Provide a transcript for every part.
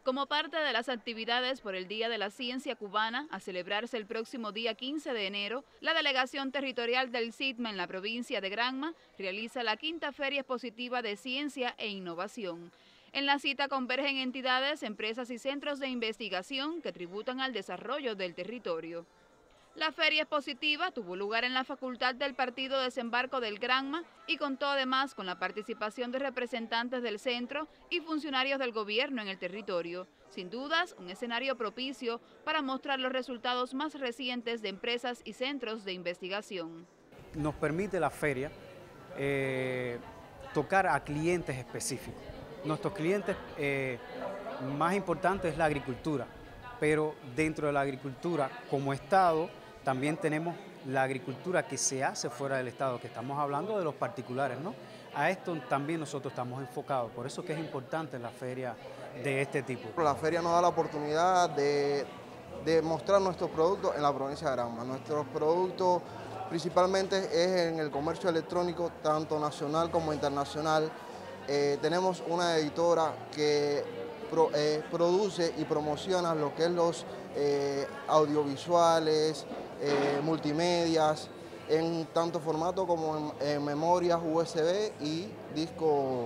Como parte de las actividades por el Día de la Ciencia Cubana, a celebrarse el próximo día 15 de enero, la Delegación Territorial del SITMA en la provincia de Granma realiza la quinta Feria Expositiva de Ciencia e Innovación. En la cita convergen entidades, empresas y centros de investigación que tributan al desarrollo del territorio. La feria expositiva tuvo lugar en la Facultad del Partido Desembarco del Granma y contó además con la participación de representantes del centro y funcionarios del gobierno en el territorio. Sin dudas, un escenario propicio para mostrar los resultados más recientes de empresas y centros de investigación. Nos permite la feria tocar a clientes específicos. Nuestros clientes más importantes es la agricultura, pero dentro de la agricultura, como Estado, también tenemos la agricultura que se hace fuera del Estado, que estamos hablando de los particulares, ¿no? A esto también nosotros estamos enfocados, por eso que es importante la feria de este tipo. La feria nos da la oportunidad de mostrar nuestros productos en la provincia de Granma. Nuestros productos principalmente es en el comercio electrónico, tanto nacional como internacional. Tenemos una editora que produce y promociona lo que es los audiovisuales, multimedias, en tanto formato como en memorias USB y disco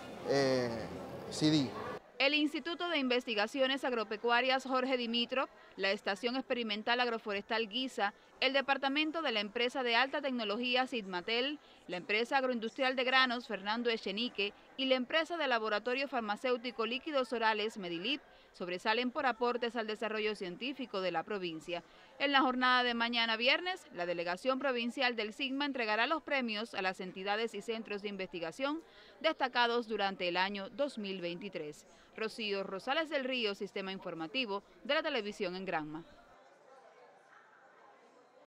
CD. El Instituto de Investigaciones Agropecuarias Jorge Dimitrov, la Estación Experimental Agroforestal Guisa, el Departamento de la Empresa de Alta Tecnología Sidmatel, la Empresa Agroindustrial de Granos Fernando Echenique y la Empresa de Laboratorio Farmacéutico Líquidos Orales Medilip sobresalen por aportes al desarrollo científico de la provincia. En la jornada de mañana viernes, la Delegación Provincial del SIGMA entregará los premios a las entidades y centros de investigación destacados durante el año 2023. Rocío Rosales del Río, Sistema Informativo de la Televisión en Granma.